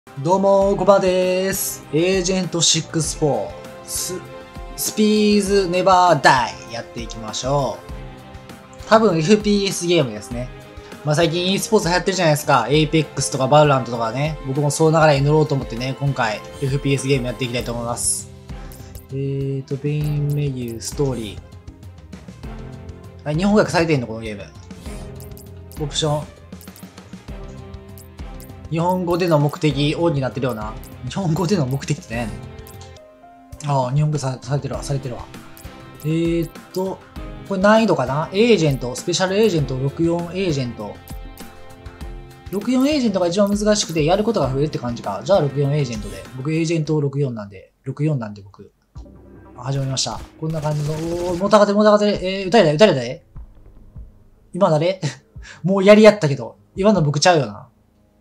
どうも、コバでーす。エージェント64スピーズネバーダイやっていきましょう。多分 FPS ゲームですね。最近 e スポーツ流行ってるじゃないですか。Apex とか Valorant とかね。僕もその流れに乗ろうと思ってね、今回 FPS ゲームやっていきたいと思います。メインメニュー、ストーリー。日本語訳されてんのこのゲーム。オプション。日本語での目的、オンになってるような。日本語での目的ってね。ああ、日本語されてるわ。これ難易度かな？エージェント、スペシャルエージェント、64エージェント。64エージェントが一番難しくて、やることが増えるって感じか。じゃあ64エージェントで。僕エージェント64なんで僕。始まりました。こんな感じの、もたかて、撃たれたで今誰もうやりやったけど、今の僕ちゃうよな。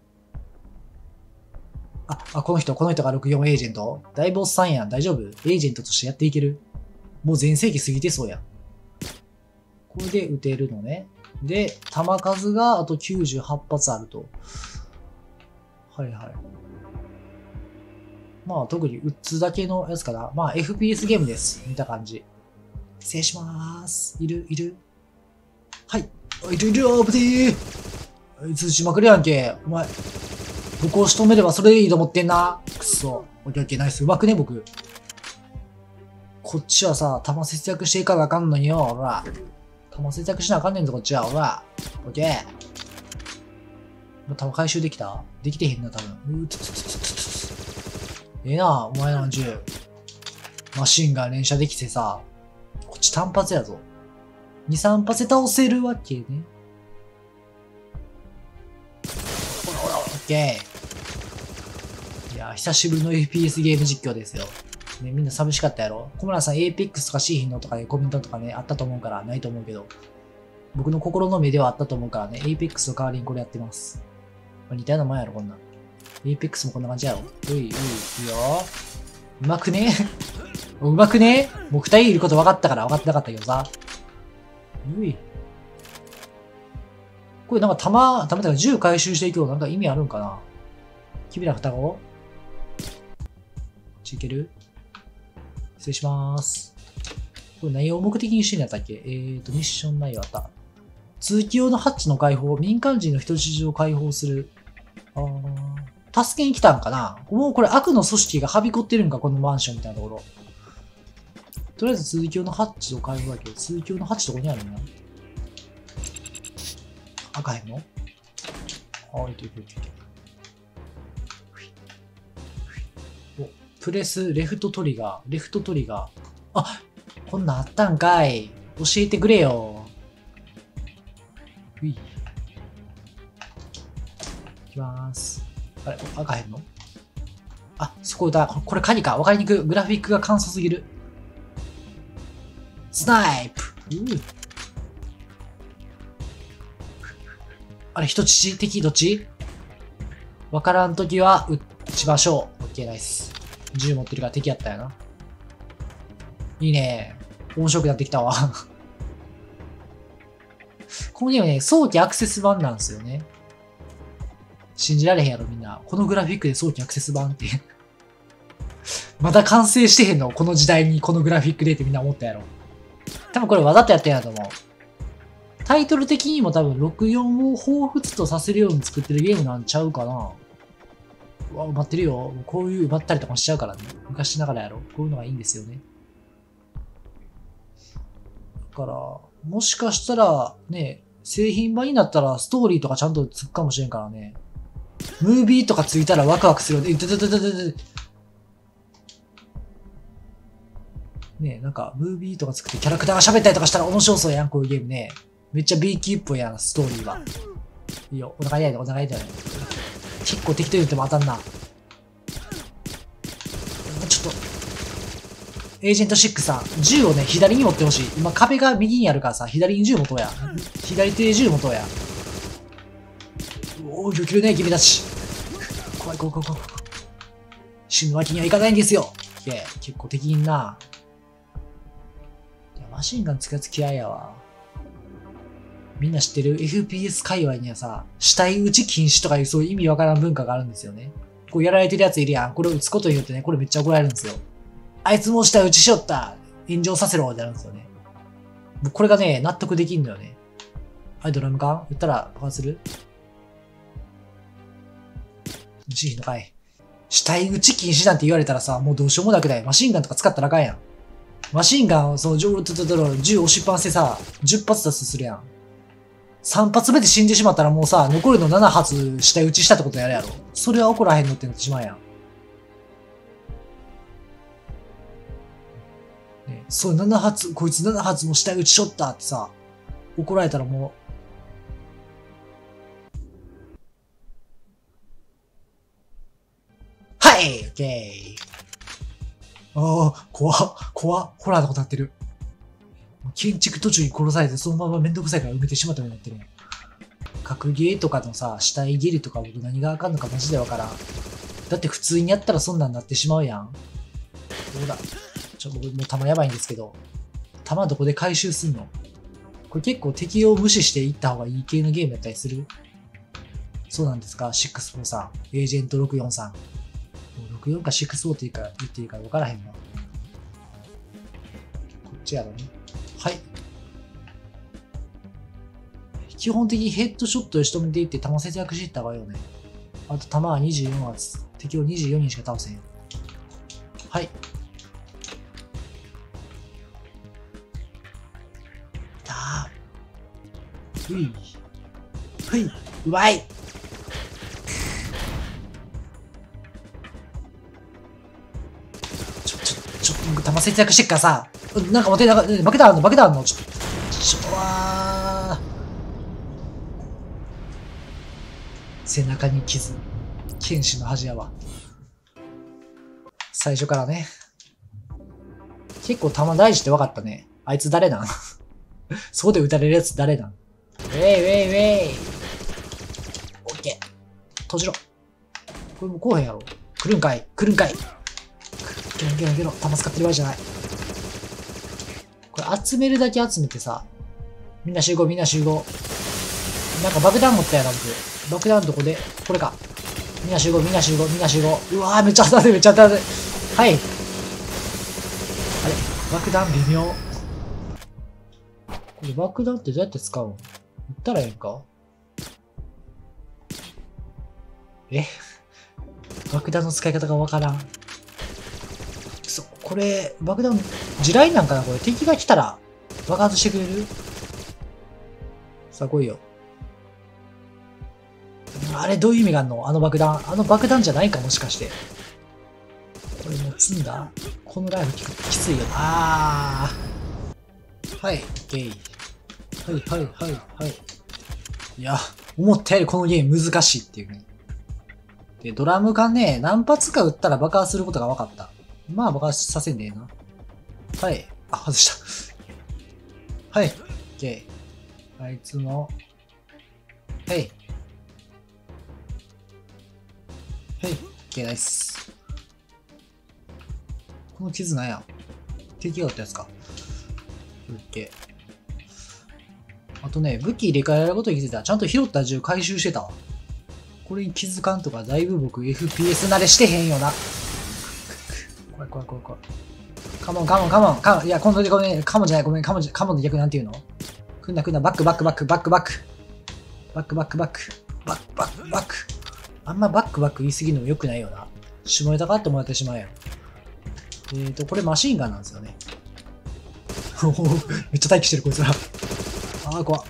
この人が64エージェントだいぶおっさんやん。大丈夫？エージェントとしてやっていける？もう全盛期過ぎてそうやん。これで撃てるのね。で、弾数があと98発あると。はいはい。特に撃つだけのやつかな。FPS ゲームです。見た感じ。失礼しまーす。いるはい。いる危ねえ。通知まくるやんけ。お前。僕を仕留めればそれでいいと思ってんな。くそ。オッケーナイス。うまくね、僕。こっちはさ、弾節約していかなあかんのによ、ほら。弾節約しなあかんねんぞ、こっちは。ほら。オッケー。弾回収できた？できてへんな、多分。ええな、お前の銃。マシンが連射できてさ。こっち単発やぞ。2、3発で倒せるわけね。ほら、オッケー。いや、久しぶりの FPS ゲーム実況ですよ。ね、みんな寂しかったやろ？小村さん Apex とかしーひんのとかでコメントとかね、あったと思うから、ないと思うけど。僕の心の目ではあったと思うからね、Apex の代わりにこれやってます。似たようなもんやろ、こんなん。Apex もこんな感じやろ。いいよ。うまくねうまくねもう二人いること分かったから分かってなかったけどさ。これなんか弾とか銃回収していくのなんか意味あるんかな？君ら双子？こっち行ける？失礼しまーす。これ何を目的にしてんやったっけ？ミッション内容あった。通気用のハッチの解放、民間人の人質を解放する。助けに来たんかな？もうこれ悪の組織がはびこってるんか、このマンションみたいなところ。とりあえず通気用のハッチを解放だけど、通気用のハッチどこにあるんや？開かへんの？いけ。プレス、レフトトリガー。こんなんあったんかい。教えてくれよ。いきまーす。あれ、開かへんの？そこだ。これ鍵か。わかりにくい。グラフィックが簡素すぎる。スナイプ！あれ、人質？敵どっち？わからんときは、撃ちましょう。オッケー、ナイス。銃持ってるから敵やったよな。いいね。面白くなってきたわ。このゲームね、早期アクセス版なんですよね。信じられへんやろ、みんな。このグラフィックで早期アクセス版って。まだ完成してへんの？この時代にこのグラフィックでってみんな思ったやろ。多分これわざとやってんやと思う。タイトル的にも多分64を彷彿とさせるように作ってるゲームなんちゃうかな。埋まってるよ。こういう埋まったりとかしちゃうからね。昔ながらやろ。こういうのがいいんですよね。だから、もしかしたら、ね、製品版になったらストーリーとかちゃんとつくかもしれんからね。ムービーとかついたらワクワクするよね。ね、なんか、ムービーとか作ってキャラクターが喋ったりとかしたら面白そうやん、こういうゲームね。めっちゃ B 級っぽいやん、ストーリーは。いいよ、お互いやで。結構適当に言っても当たんな。ちょっと、エージェント6さん、銃をね、左に持ってほしい。今壁が右にあるからさ、左に銃持とうや。左手で銃持とうや。よけるね、君たち。怖い。死ぬわけにはいかないんですよ。結構敵いんな。マシンガン使うやつ嫌いやわ。みんな知ってる FPS 界隈にはさ、死体撃ち禁止とかいうそういう意味わからん文化があるんですよね。 こうやられてるやついるやん。これを撃つことによってね、これめっちゃ怒られるんですよ。あいつも下打ちしよった、炎上させろってなるんですよね。これがね、納得できんのよね。はい、ドラム缶撃ったら爆発する？撃ちひんのかい。死体撃ち禁止なんて言われたらさ、もうどうしようもなくない？マシンガンとか使ったらあかんやん。マシンガンを銃押しっぱなしでさ、10発出すとするやん。3発目で死んでしまったらもうさ、残りの7発死体撃ちしたってことやるやろ。それは怒らへんのってなってしまうやん。ね、そう、7発、こいつ7発も死体撃ちしょったってさ、怒られたらもう、はい、オッケー。ああ、怖っ、ホラーのことなってる。建築途中に殺されてそのままめんどくさいから埋めてしまったようになってるやん。格ゲーとかのさ、死体蹴りとか僕何があかんのかマジでわからん。だって普通にやったらそんなんなってしまうやん。ほら。僕もう弾やばいんですけど。弾どこで回収すんの？これ結構敵を無視していった方がいい系のゲームやったりする？そうなんですか ?64 さん。エージェント64さん。64か64って言っていいか分からへんな。こっちやろね。はい。基本的にヘッドショットで仕留めていって弾節約していった方がいいよね。あと弾は24発。敵を24人しか倒せん。はい。ふい。ふい。うまい。弾節約してっからさ。なんか待て、爆弾あんのわー。背中に傷。剣士の恥やわ。最初からね。結構弾大事って分かったね。あいつ誰なんそこで撃たれるやつ誰なん？ウェイ。オッケー。閉じろ。これもうこうへんやろ。来るんかい。ゲロ。弾使ってる場合じゃない。これ集めるだけ集めてさ。みんな集合。なんか爆弾持ったやろ、僕。爆弾どこで？これか。みんな集合。うわー、めっちゃ当たる。はい。あれ爆弾微妙。これ爆弾ってどうやって使うの？撃ったらええんか？爆弾の使い方がわからん。これ、爆弾、地雷なんかなこれ。敵が来たら爆発してくれる？さあ来いよ。あれどういう意味があんの？あの爆弾じゃないかもしかして。これもう積んだ？このライフきついよな。はい、ゲイ。はい。いや、思ったよりこのゲーム難しいっていうね。で、ドラム缶ね、何発か撃ったら爆発することが分かった。まあ爆発させんでええな。はい。あ、外した。はい。ゲイ。あいつも。はい。ゲイナイス。この傷なんや。敵が撃ったやつか。オッケー。あとね、武器入れ替えられることに気づいたら、ちゃんと拾った銃回収してたわ。これに気づかんとか、だいぶ僕 FPS 慣れしてへんよな。怖い。カモン。いや、今度でごめん、カモンじゃない、ごめん、カモンの逆なんて言うの？来んな、バック。あんまバック言い過ぎるのも良くないよな。下ネタかって思われてしまうやん。これマシンガンなんですよね。めっちゃ待機してる、こいつら。あー、怖っ。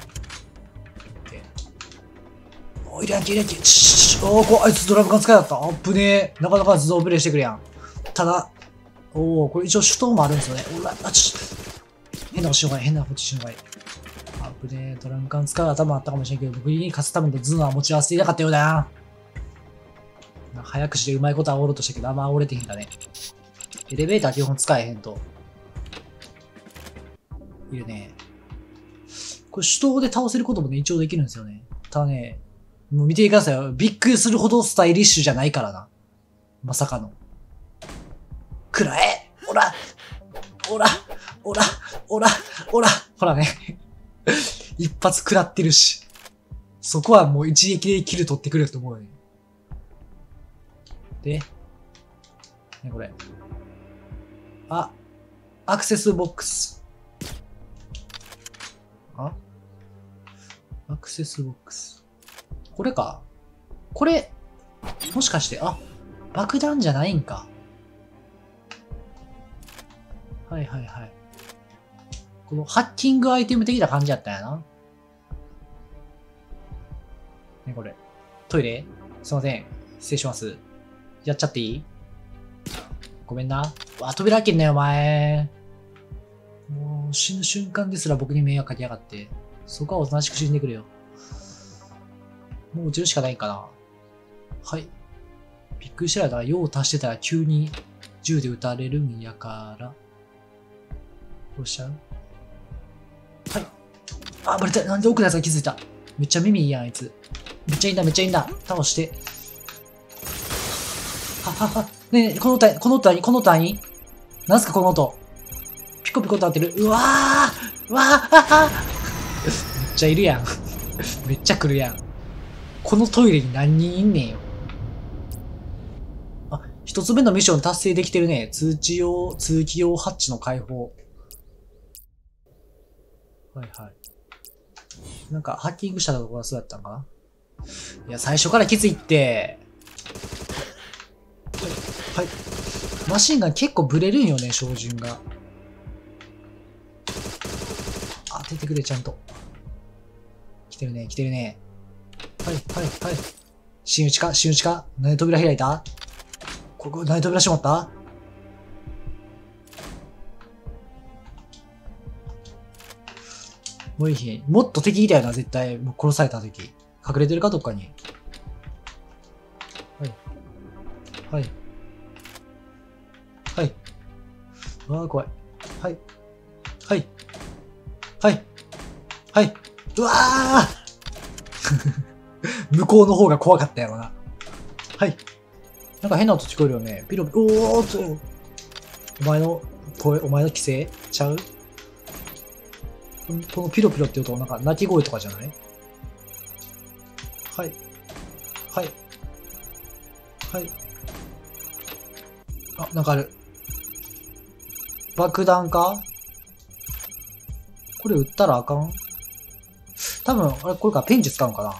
入れんけ。怖い。あいつドラム缶使いだった。あっぶねえ。なかなか自動プレイしてくれやん。ただ、これ一応手刀もあるんですよね。変なこっちの方がいい。あっぶねえ。ドラム缶使う頭あったかもしれんけど、僕に勝つための頭脳は持ち合わせていなかったようだな。早口でうまいこと煽ろうとしたけど、あんま煽れてへんだね。エレベーター基本使えへんと。いるね。これ手刀で倒せることもね、一応できるんですよね。ただね、もう見てくださいよ。びっくりするほどスタイリッシュじゃないからな。まさかの。くらえ！ほらね。一発食らってるし。そこはもう一撃でキル取ってくれると思うよね。 で、ね、これ。あ、アクセスボックス。あアクセスボックス。これか。これ、もしかして、あ、爆弾じゃないんか。はいはいはい。このハッキングアイテム的な感じやったんやな。ね、これ。トイレすいません。失礼します。やっちゃっていい？ごめんな。わ、扉開けんなよ、お前。もう死ぬ瞬間ですら僕に迷惑かけやがって。そこはおとなしく死んでくれよ。もう落ちるしかないかな。はい。びっくりしたら、用を足してたら急に銃で撃たれるんやから。どうしちゃう？はい。あ、バレた。なんで奥のやつが気づいた。めっちゃ耳いいやん、あいつ。めっちゃいいんだ、めっちゃいいんだ。倒して。ははは。ねえねえ、この音、この音何？この音何？なんすか、この音。ピコピコと当てる。うわーうわーははめっちゃいるやん。めっちゃ来るやん。このトイレに何人いんねんよ。あ、一つ目のミッション達成できてるね。通気用ハッチの開放。はいはい。なんか、ハッキングしたとこがそうだったんかな。いや、最初からきついって。はい。マシンガン結構ブレるんよね、照準が。当ててくれ、ちゃんと。来てるね、来てるね。はい、はい、はい。新打ちか？新打ちか？何で扉開いた？ここ、何で扉閉まった？もういい日。もっと敵いたよな、絶対。もう殺された時。隠れてるかどっかに。はい。はい。はい。ああ、怖い。はい。はい。はい。はい。うわあ向こうの方が怖かったやろな。はい。なんか変な音聞こえるよね。ピロピロ、おーっと。お前の声、お前の規制ちゃう？このピロピロって音、なんか鳴き声とかじゃない？はい。はい。はい。あ、なんかある。爆弾か？これ撃ったらあかん？多分、あれ、これか、ペンチ使うんかな？はい。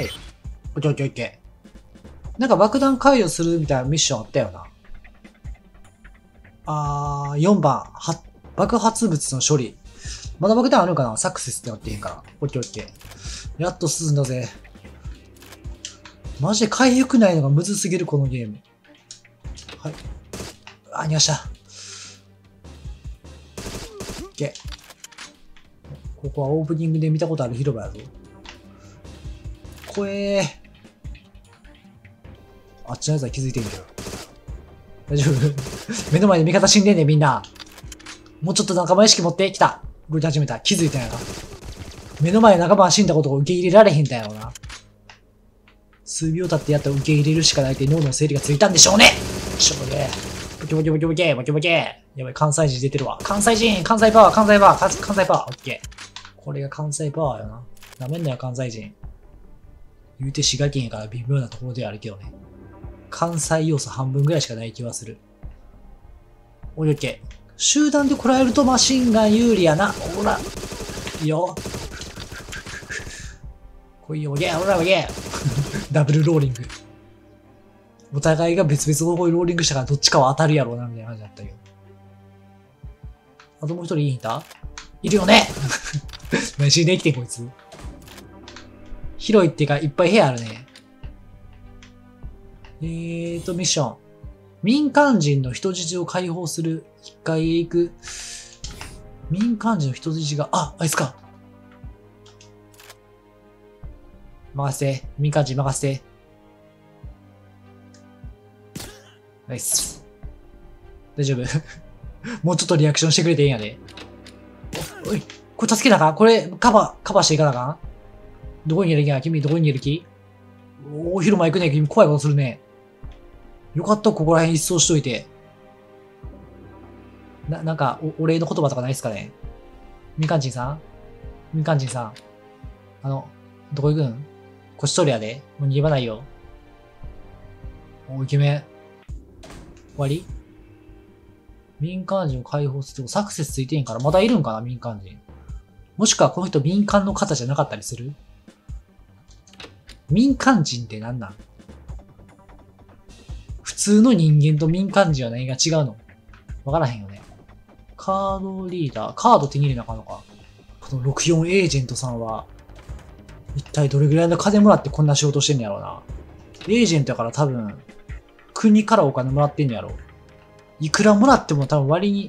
オッケーオッケーオッケー。なんか爆弾解除するみたいなミッションあったよな。4番、爆発物の処理。まだ爆弾あるんかな？サクセスってなってへんから。オッケーオッケー。やっと進んだぜ。マジで回復ないのがむずすぎる、このゲーム。はい。逃がした。オッケー。ここはオープニングで見たことある広場やぞ。怖えー。あっちのやつは気づいてんけど。大丈夫？目の前で味方死んでんねん、みんな。もうちょっと仲間意識持ってきた。動き始めた。気づいたんやな。目の前で仲間が死んだことを受け入れられへんだよな。数秒経ってやったら受け入れるしかないって脳の整理がついたんでしょうね。しょうね。ボキボキボキボキボキボキ。やばい、関西人出てるわ。関西人、関西パワー、関西パワー、関西パワー。オッケー。これが関西パワーよな。なめんなよ、関西人。言うて滋賀県やから微妙なところではあるけどね。関西要素半分ぐらいしかない気はする。オッケー。集団でこらえるとマシンガン有利やな。ほら。いいよ。来いよ、オッケー、ほら、オッケー。ダブルローリング。お互いが別々の方にローリングしたからどっちかは当たるやろうな、みたいな感じだったけど。あともう一人いいんだ？いるよね何しにできてん、こいつ。広いっていうか、いっぱい部屋あるね。ミッション。民間人の人質を解放する。一回へ行く。民間人の人質が、あいつか。任せて。民間人任せて。ナイス。大丈夫もうちょっとリアクションしてくれていいんやで。おい、これ助けなあかん？これカバーしていかなあかん？どこにいる気や？君どこにいる気？お広間行くね。君怖いことするね。よかった、ここら辺一掃しといて。なんかお礼の言葉とかないっすかね？民間人さん？民間人さん。どこ行くん？こっち取るやで。もう逃げ場ないよ。 お、イケメン。終わり？民間人を解放するとサクセスついてんからまだいるんかな民間人。もしくはこの人民間の方じゃなかったりする？民間人って何なん？普通の人間と民間人は何が違うの？わからへんよね。カードリーダー。カード手に入れなあかんのか。この64エージェントさんは、一体どれぐらいの金もらってこんな仕事してんねやろうな。エージェントやから多分、国からお金もらってんねやろ。いくらもらっても多分割に、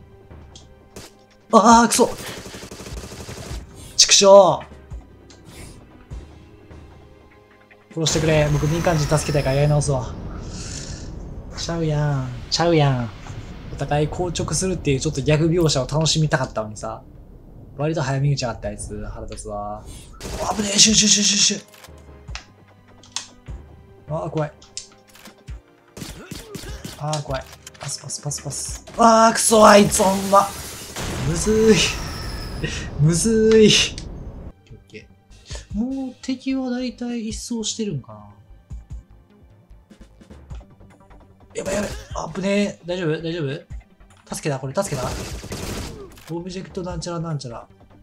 ああ、くそ畜生殺してくれ。僕民間人助けたいからやり直すわ。ちゃうやん。ちゃうやん。お互い硬直するっていうちょっとギャグ描写を楽しみたかったのにさ。割と早見打ち上がったあいつ。腹立つわ。あぶねえ、シュシュシュシュシュ。ああ、怖い。ああ、怖い。パスパスパスパス。ああ、くそ、あいつほんま。むずい。むずい。もう敵はだいたい一掃してるんかな。やばいやばい。あぶねえ。大丈夫大丈夫？助けたこれ助けた？オブジェクトなんちゃらなんちゃら。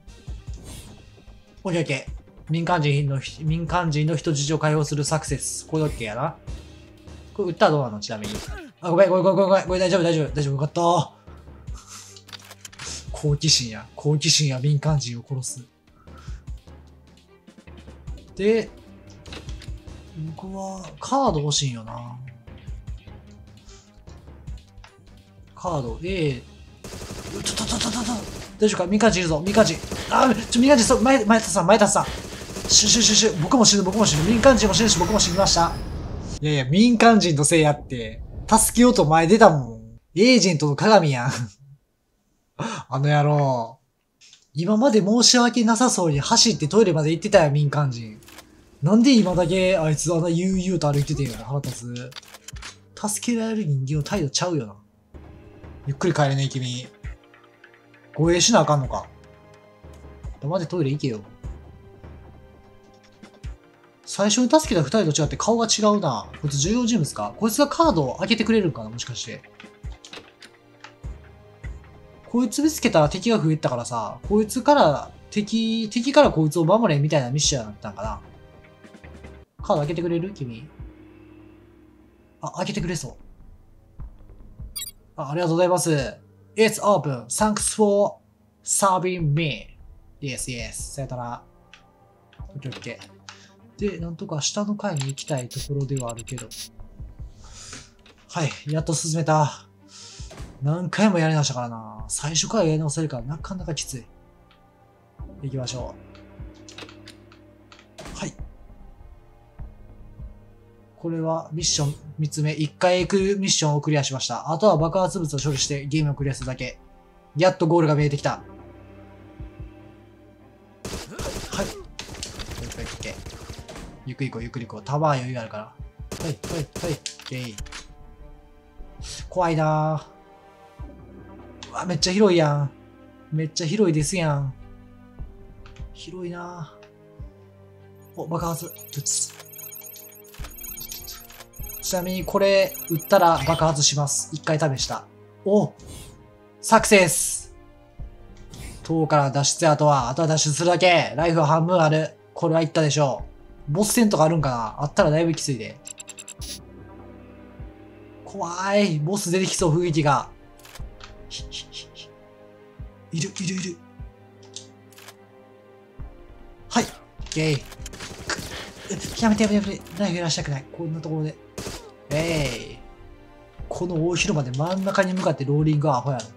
オッケーオッケー。民間人の人質を解放するサクセス。これオッケーやな。これ撃ったらどうなのちなみに。あ、ごめんごめんごめんごめん。これ大丈夫大丈夫大丈夫。よかった。好奇心や。好奇心や民間人を殺す。で、僕はカード欲しいんよな。カード A。大丈夫か民間人いるぞ、民間人。あ、民間人、前田さん。シュシュシュシュ。僕も死ぬ。民間人も死ぬし、僕も死にました。いやいや、民間人のせいやって。助けようと前出たもん。エージェントの鏡やん。あの野郎。今まで申し訳なさそうに走ってトイレまで行ってたよ、民間人。なんで今だけあいつ悠々と歩いててんよな、腹立つ。助けられる人間の態度ちゃうよな。ゆっくり帰れね、君。護衛しなあかんのか。黙ってトイレ行けよ。最初に助けた二人と違って顔が違うな。こいつ重要人物か？こいつがカードを開けてくれるんかなもしかして。こいつ見つけたら敵が増えたからさ、こいつから敵からこいつを守れみたいなミッションだったんかな。カード開けてくれる君。あ、開けてくれそう。ありがとうございます。It's open. Thanks for serving me. Yes, yes. さよなら。OK。で、なんとか下の階に行きたいところではあるけど。はい、やっと進めた。何回もやり直したからな。最初からやり直せるからなかなかきつい。行きましょう。はい。これはミッション3つ目。1回行くミッションをクリアしました。あとは爆発物を処理してゲームをクリアするだけ。やっとゴールが見えてきた。はい。ゆっくり行こう、ゆっくり行こう。タワー余裕があるから。はい。ゲイ。怖いなぁ。うわ、めっちゃ広いやん。めっちゃ広いですやん。広いなぁ。お、爆発。ちなみにこれ、撃ったら爆発します。1回試した。お、サクセス。塔から脱出あとは脱出するだけ。ライフは半分ある。これはいったでしょう。ボス戦とかあるんかな？あったらだいぶきついで。怖い。ボス出てきそう、雰囲気が。いる。はい。ゲイ。やめて。ナイフやらしたくない。こんなところで。この大広間で真ん中に向かってローリングはアホやろ。よ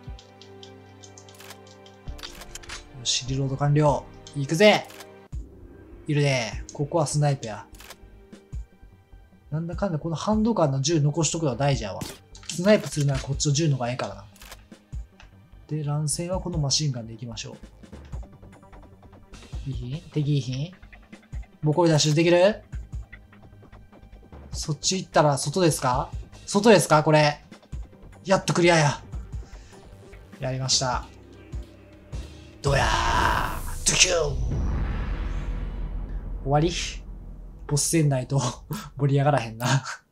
し、リロード完了。行くぜ。いるね。ここはスナイプや。なんだかんだこのハンドガンの銃残しとくのは大事やわ。スナイプするならこっちの銃の方がええからな。で、乱戦はこのマシンガンでいきましょう。敵いひん？もうこれ脱出できる？そっち行ったら外ですかこれ。やっとクリアや。やりました。どやードキュー終わりボス戦ないと盛り上がらへんな。